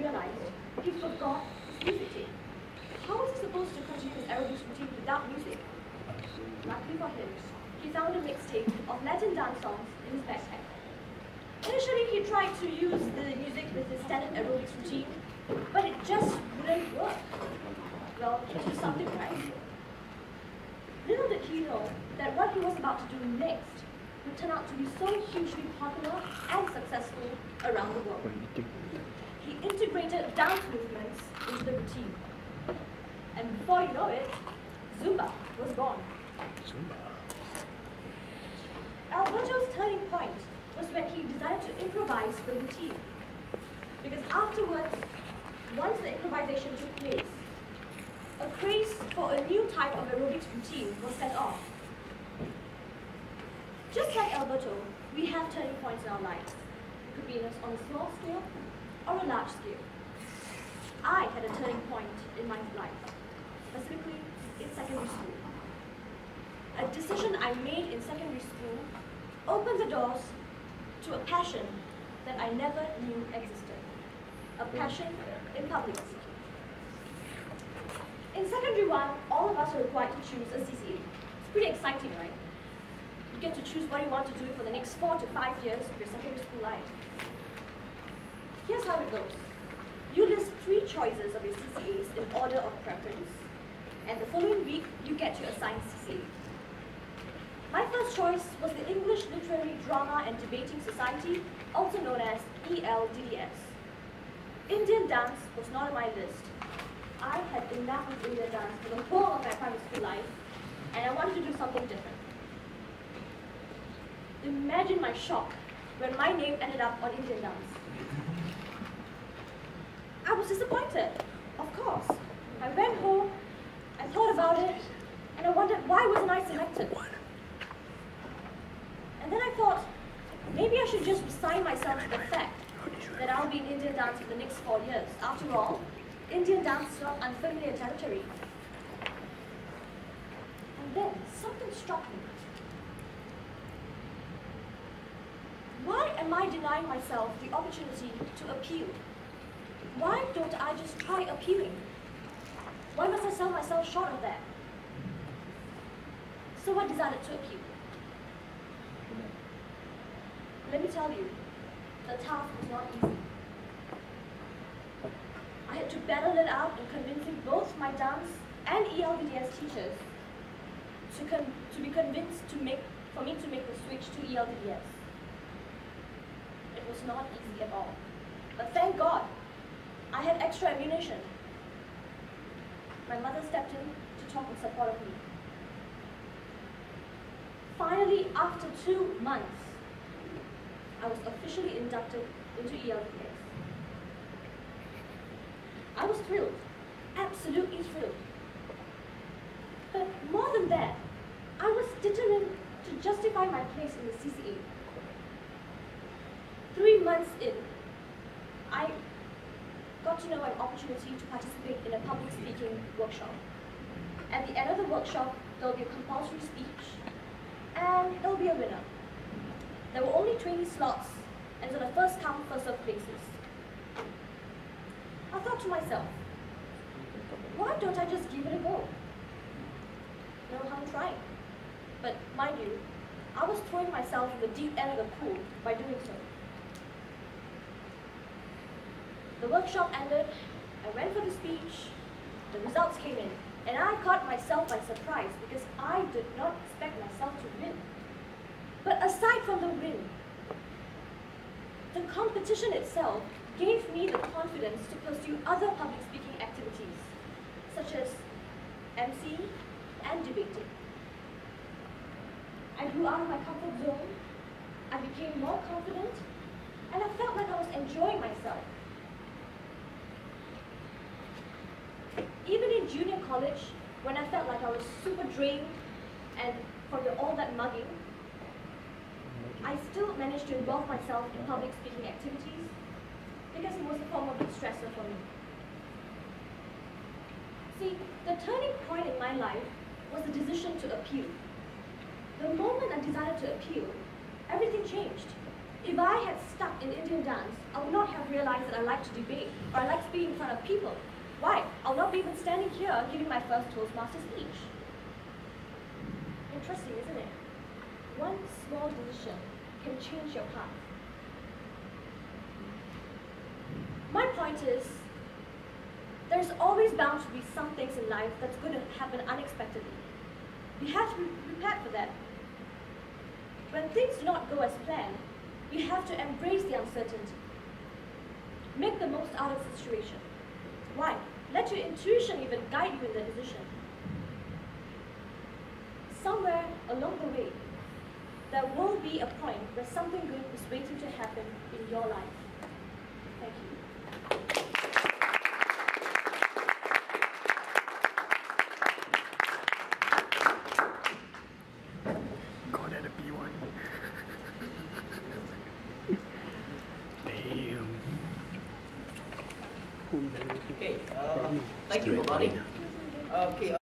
realized he forgot his music tape. How was he supposed to continue his aerobics routine without music? Luckily for him, he found a mixtape of Latin dance songs in his backpack. Initially, he tried to use the music with his standard aerobics routine, but it just wouldn't work. Well, he had to do something right. Little did he know that what he was about to do next would turn out to be so hugely popular and successful around the world. He integrated dance movements into the routine. And before you know it, Zumba was born. Alberto's turning point was when he decided to improvise the routine. Because afterwards, once the improvisation took place, a craze for a new type of aerobics routine was set off. Just like Alberto, we have turning points in our lives. It could be on a small scale or a large scale. I had a turning point in my life, specifically in secondary school. A decision I made in secondary school opened the doors to a passion that I never knew existed. A passion in public speaking. In secondary 1, all of us are required to choose a CCA. It's pretty exciting, right? You get to choose what you want to do for the next 4 to 5 years of your secondary school life. Here's how it goes. You list 3 choices of your CCAs in order of preference, and the following week you get to assign CCA. My first choice was the English Literary Drama and Debating Society, also known as ELDDS. Indian dance was not on my list. I had enough of Indian dance for the whole of my primary school life, and I wanted to do something different. Imagine my shock when my name ended up on Indian dance. I was disappointed, of course. I went home, I thought about it, and I wondered why wasn't I selected? And then I thought, maybe I should just resign myself to the fact that I'll be in Indian dance for the next 4 years. After all, Indian dance is not unfamiliar territory. And then something struck me. Why am I denying myself the opportunity to appeal? Why don't I just try appealing? Why must I sell myself short of that? So I decided to appeal. Let me tell you, the task was not easy. I had to battle it out in convincing both my dance and ELDDS teachers to be convinced for me to make the switch to ELDDS. It was not easy at all. But thank God, I had extra ammunition. My mother stepped in to talk in support of me. Finally, after 2 months, I was officially inducted into ELDDS. I was thrilled, absolutely thrilled. But more than that, I was determined to justify my place in the CCA. 3 months in, I got to know an opportunity to participate in a public speaking workshop. At the end of the workshop, there will be a compulsory speech, and there will be a winner. There were only 20 slots, and so the first come, first served places. I thought to myself, why don't I just give it a go? No harm trying. But mind you, I was throwing myself in the deep end of the pool by doing so. The workshop ended, I went for the speech, the results came in, and I caught myself by surprise because I did not expect myself to win. But aside from the win, the competition itself gave me the confidence to pursue other public speaking activities, such as MC and debating. I grew out of my comfort zone, I became more confident, and I felt like I was enjoying myself. Even in junior college, when I felt like I was super drained and from all that mugging, I still managed to involve myself in public speaking activities because it was a form of de-stressor for me. See, the turning point in my life was the decision to appeal. The moment I decided to appeal, everything changed. If I had stuck in Indian dance, I would not have realized that I like to debate or I like speaking in front of people. Why? I'll not be even standing here giving my first Toastmasters speech. Interesting, isn't it? One small decision can change your path. My point is, there's always bound to be some things in life that's going to happen unexpectedly. You have to be prepared for that. When things do not go as planned, you have to embrace the uncertainty. Make the most out of the situation. Why? Let your intuition even guide you in the decision. Somewhere along the way, there will be a point where something good is waiting to happen in your life. Thank you. Got at a B1. Damn. Okay, thank you, Bhavani. Okay.